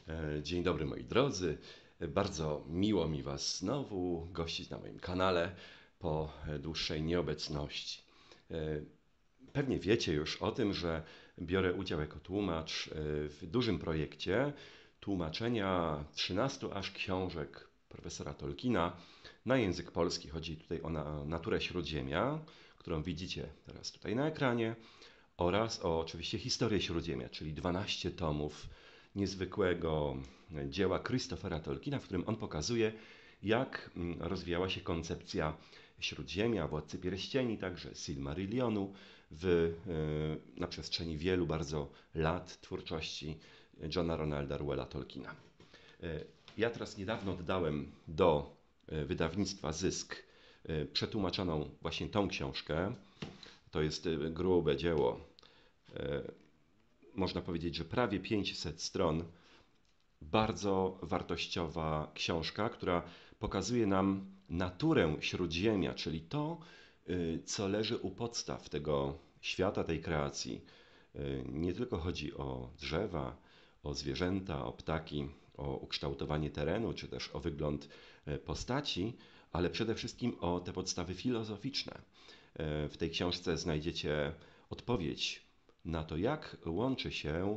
Dzień dobry moi drodzy. Bardzo miło mi Was znowu gościć na moim kanale po dłuższej nieobecności. E, Pewnie wiecie już o tym, że biorę udział jako tłumacz w dużym projekcie tłumaczenia 13 aż książek profesora Tolkiena na język polski. Chodzi tutaj o naturę Śródziemia, którą widzicie teraz tutaj na ekranie, oraz o oczywiście historię Śródziemia, czyli 12 tomów niezwykłego dzieła Christophera Tolkiena, w którym on pokazuje, jak rozwijała się koncepcja Śródziemia, Władcy Pierścieni, także Silmarillionu na przestrzeni wielu bardzo lat twórczości Johna Ronalda Reuella Tolkiena. Ja teraz niedawno oddałem do wydawnictwa Zysk przetłumaczoną właśnie tą książkę. To jest grube dzieło, można powiedzieć, że prawie 500 stron. Bardzo wartościowa książka, która pokazuje nam naturę Śródziemia, czyli to, co leży u podstaw tego świata, tej kreacji. Nie tylko chodzi o drzewa, o zwierzęta, o ptaki, o ukształtowanie terenu, czy też o wygląd postaci, ale przede wszystkim o te podstawy filozoficzne. W tej książce znajdziecie odpowiedź na to, jak łączy się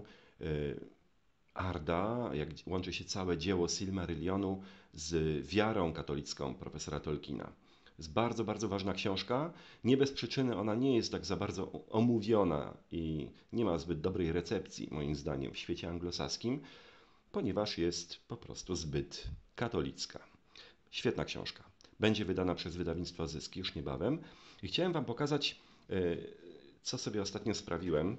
Arda, jak łączy się całe dzieło Silmarillionu z wiarą katolicką profesora Tolkiena. Jest bardzo, bardzo ważna książka. Nie bez przyczyny ona nie jest tak za bardzo omówiona i nie ma zbyt dobrej recepcji, moim zdaniem, w świecie anglosaskim, ponieważ jest po prostu zbyt katolicka. Świetna książka. Będzie wydana przez wydawnictwo Zysk już niebawem. I chciałem Wam pokazać, co sobie ostatnio sprawiłem.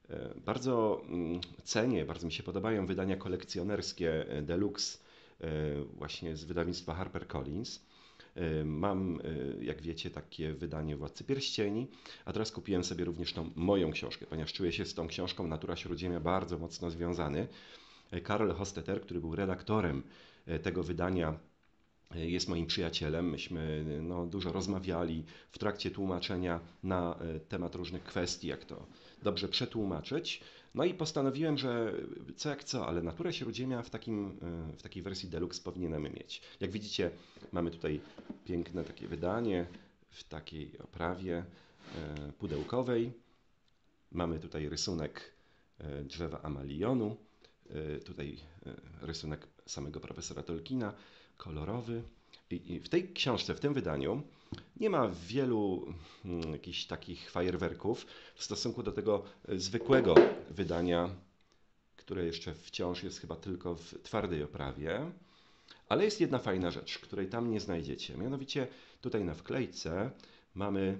Bardzo cenię, bardzo mi się podobają wydania kolekcjonerskie deluxe właśnie z wydawnictwa HarperCollins. Mam, jak wiecie, takie wydanie Władcy Pierścieni, a teraz kupiłem sobie również tą moją książkę, ponieważ czuję się z tą książką Natura Śródziemia bardzo mocno związany. Karol Hostetter, który był redaktorem tego wydania, jest moim przyjacielem. Myśmy dużo rozmawiali w trakcie tłumaczenia na temat różnych kwestii, jak to dobrze przetłumaczyć. No i postanowiłem, że co jak co, ale Naturę Śródziemia w takiej wersji deluxe powinienem mieć. Jak widzicie, mamy tutaj piękne takie wydanie w takiej oprawie pudełkowej. Mamy tutaj rysunek drzewa Amalionu, tutaj rysunek samego profesora Tolkiena, kolorowy. I w tej książce, w tym wydaniu nie ma wielu jakichś takich fajerwerków w stosunku do tego zwykłego wydania, które jeszcze wciąż jest chyba tylko w twardej oprawie. Ale jest jedna fajna rzecz, której tam nie znajdziecie. Mianowicie tutaj na wklejce mamy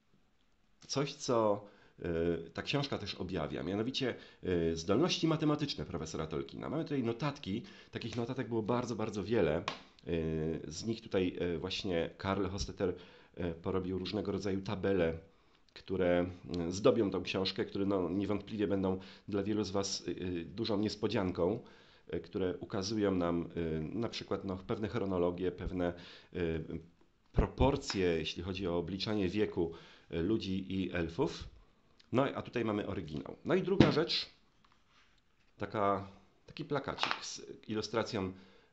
coś, co ta książka też objawia, mianowicie zdolności matematyczne profesora Tolkiena. Mamy tutaj notatki, takich notatek było bardzo, bardzo wiele. Z nich tutaj właśnie Karl Hostetter porobił różnego rodzaju tabele, które zdobią tą książkę, które niewątpliwie będą dla wielu z Was dużą niespodzianką, które ukazują nam na przykład pewne chronologie, pewne proporcje, jeśli chodzi o obliczanie wieku ludzi i elfów. No a tutaj mamy oryginał. No i druga rzecz, taki plakacik z ilustracją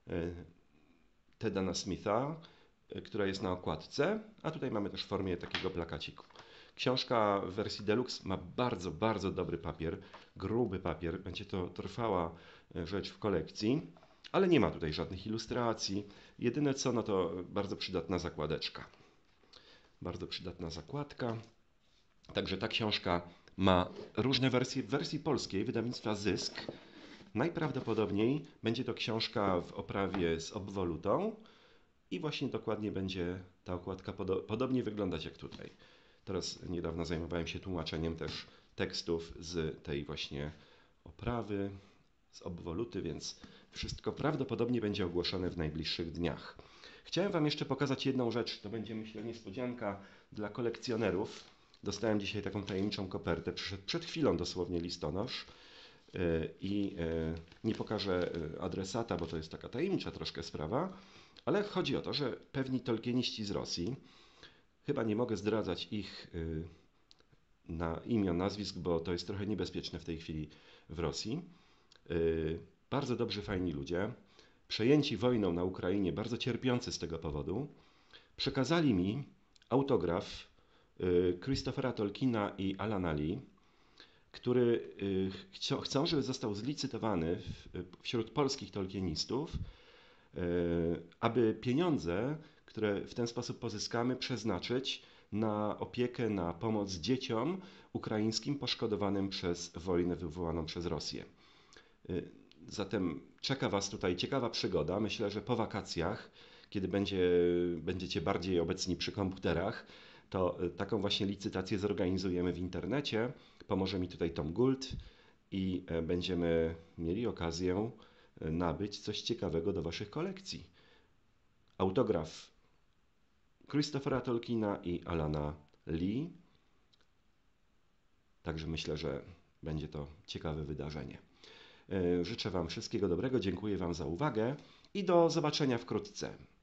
Teda Smitha, która jest na okładce, a tutaj mamy też w formie takiego plakaciku. Książka w wersji deluxe ma bardzo, bardzo dobry papier, gruby papier, będzie to trwała rzecz w kolekcji, ale nie ma tutaj żadnych ilustracji. Jedyne co, no to bardzo przydatna zakładeczka. Bardzo przydatna zakładka. Także ta książka ma różne wersje. W wersji polskiej wydawnictwa Zysk najprawdopodobniej będzie to książka w oprawie z obwolutą i właśnie dokładnie będzie ta okładka podobnie wyglądać jak tutaj. Teraz niedawno zajmowałem się tłumaczeniem też tekstów z tej właśnie oprawy, z obwoluty, więc wszystko prawdopodobnie będzie ogłoszone w najbliższych dniach. Chciałem Wam jeszcze pokazać jedną rzecz, to będzie myślę niespodzianka dla kolekcjonerów. Dostałem dzisiaj taką tajemniczą kopertę, przyszedł przed chwilą dosłownie listonosz i nie pokażę adresata, bo to jest taka tajemnicza troszkę sprawa, ale chodzi o to, że pewni tolkieniści z Rosji, chyba nie mogę zdradzać ich imion, nazwisk, bo to jest trochę niebezpieczne w tej chwili w Rosji, bardzo dobrzy, fajni ludzie, przejęci wojną na Ukrainie, bardzo cierpiący z tego powodu, przekazali mi autograf Christophera Tolkiena i Alana Lee, który chcą, żeby został zlicytowany wśród polskich tolkienistów, aby pieniądze, które w ten sposób pozyskamy, przeznaczyć na opiekę, na pomoc dzieciom ukraińskim poszkodowanym przez wojnę wywołaną przez Rosję. Zatem czeka Was tutaj ciekawa przygoda. Myślę, że po wakacjach, kiedy będziecie bardziej obecni przy komputerach, to taką właśnie licytację zorganizujemy w internecie. Pomoże mi tutaj Tom Gould i będziemy mieli okazję nabyć coś ciekawego do Waszych kolekcji. Autograf Christophera Tolkiena i Alana Lee. Także myślę, że będzie to ciekawe wydarzenie. Życzę Wam wszystkiego dobrego, dziękuję Wam za uwagę i do zobaczenia wkrótce.